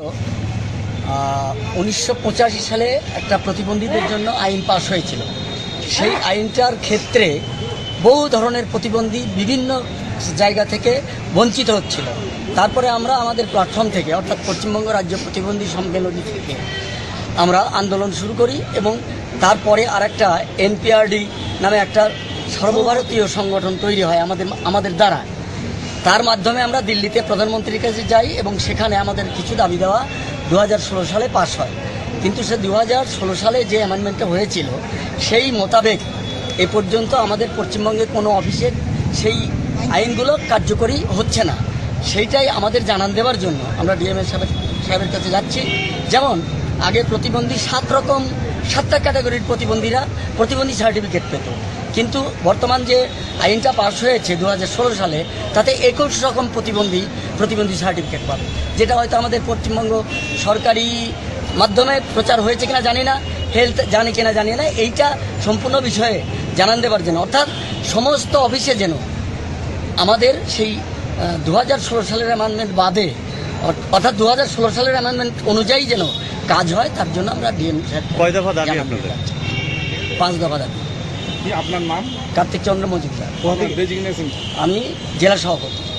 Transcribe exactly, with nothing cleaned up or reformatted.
উনিশশো পঁচাশি সালে একটা প্রতিবন্ধীদের জন্য আইন পাশ হয়েছিল। সেই আইনটার ক্ষেত্রে বহু ধরনের প্রতিবন্ধী বিভিন্ন জায়গা থেকে বঞ্চিত হচ্ছিল। তারপরে আমরা আমাদের প্ল্যাটফর্ম থেকে অর্থাৎ পশ্চিমবঙ্গ রাজ্য প্রতিবন্ধী সম্মেলনী থেকে আমরা আন্দোলন শুরু করি এবং তারপরে আর একটা এনপিআরডি নামে একটা সর্বভারতীয় সংগঠন তৈরি হয় আমাদের আমাদের দ্বারা। তার মাধ্যমে আমরা দিল্লিতে প্রধানমন্ত্রীর কাছে যাই এবং সেখানে আমাদের কিছু দাবি দেওয়া দু হাজার ষোলো সালে পাশ হয়। কিন্তু সে দু হাজার ষোলো সালে যে অ্যামেন্ডমেন্টটা হয়েছিল সেই মোতাবেক এ পর্যন্ত আমাদের পশ্চিমবঙ্গের কোনো অফিসের সেই আইনগুলো কার্যকরী হচ্ছে না। সেইটাই আমাদের জানান দেওয়ার জন্য আমরা ডিএমএ সাহেব সাহেবের কাছে যাচ্ছি। যেমন আগে প্রতিবন্ধী সাত রকম সাতটা ক্যাটাগরির প্রতিবন্ধীরা প্রতিবন্ধী সার্টিফিকেট পেত, কিন্তু বর্তমান যে আইনটা পাশ হয়েছে দু হাজার ষোলো সালে তাতে একুশ রকম প্রতিবন্ধী প্রতিবন্ধী সার্টিফিকেট পাবে, যেটা হয়তো আমাদের পশ্চিমবঙ্গ সরকারি মাধ্যমে প্রচার হয়েছে কিনা জানি না, হেলথ জানি কিনা জানি না। এইটা সম্পূর্ণ বিষয়ে জানান দেওয়ার জন্য অর্থাৎ সমস্ত অফিসে যেন আমাদের সেই দু হাজার ষোলো সালের অ্যামেন্ডমেন্ট বাদে অর্থাৎ দু হাজার ষোলো সালের অ্যামেন্ডমেন্ট অনুযায়ী যেন কাজ হয়, তার জন্য আমরা ডিএম কয় দফা দাবি আপনাদের? পাঁচ দফা দাবি। আপনার নাম? কার্তিক চন্দ্র মজুমদার। ডেজিগনেশন? আমি জেলা সভাপতি।